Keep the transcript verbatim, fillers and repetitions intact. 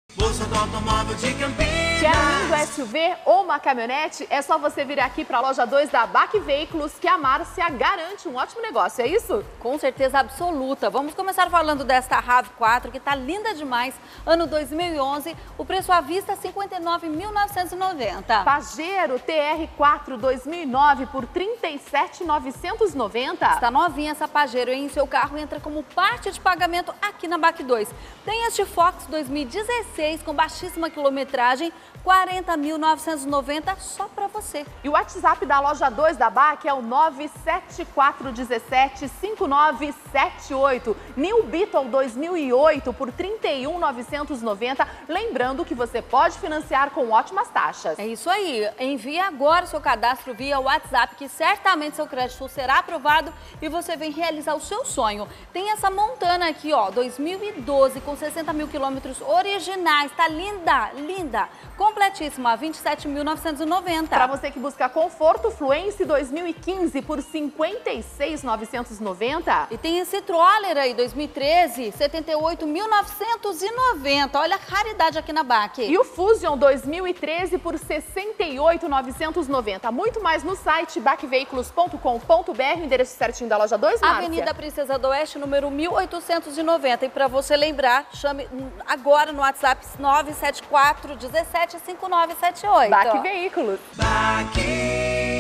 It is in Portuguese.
Bolsa do automóvel de Campinas. Quer um lindo S U V ou uma caminhonete? É só você vir aqui para a loja dois da B A C Veículos que a Márcia garante um ótimo negócio, é isso? Com certeza absoluta. Vamos começar falando desta RAV quatro, que está linda demais. Ano dois mil e onze, o preço à vista cinquenta e nove mil novecentos e noventa. Pajero T R quatro dois mil e nove por trinta e sete mil novecentos e noventa. Está novinha essa Pajero, hein? Seu carro entra como parte de pagamento aqui na B A C dois. Tem este Fox dois mil e dezesseis com baixíssima quilometragem, quarenta mil novecentos e noventa só para você. E o WhatsApp da loja dois da B A C é o nove sete quatro um sete cinco nove sete oito. New Beetle dois mil e oito por trinta e um mil novecentos e noventa. Lembrando que você pode financiar com ótimas taxas. É isso aí. Envie agora o seu cadastro via WhatsApp, que certamente seu crédito será aprovado e você vem realizar o seu sonho. Tem essa Montana aqui, ó, dois mil e doze com sessenta mil quilômetros originais. Tá linda, linda. Completíssima, vinte e sete mil novecentos e noventa. Para você que busca conforto, Fluence dois mil e quinze por cinquenta e seis mil novecentos e noventa. E tem esse Troller aí, dois mil e treze, setenta e oito mil novecentos e noventa. Olha a raridade aqui na B A C. E o Fusion dois mil e treze por sessenta e oito mil novecentos e noventa. Muito mais no site bac veículos ponto com ponto br, o endereço certinho da loja dois, Márcia. Avenida Princesa do Oeste, número mil oitocentos e noventa. E para você lembrar, chame agora no WhatsApp nove sete quatro um sete cinco nove sete oito. B A C Veículos. B A C.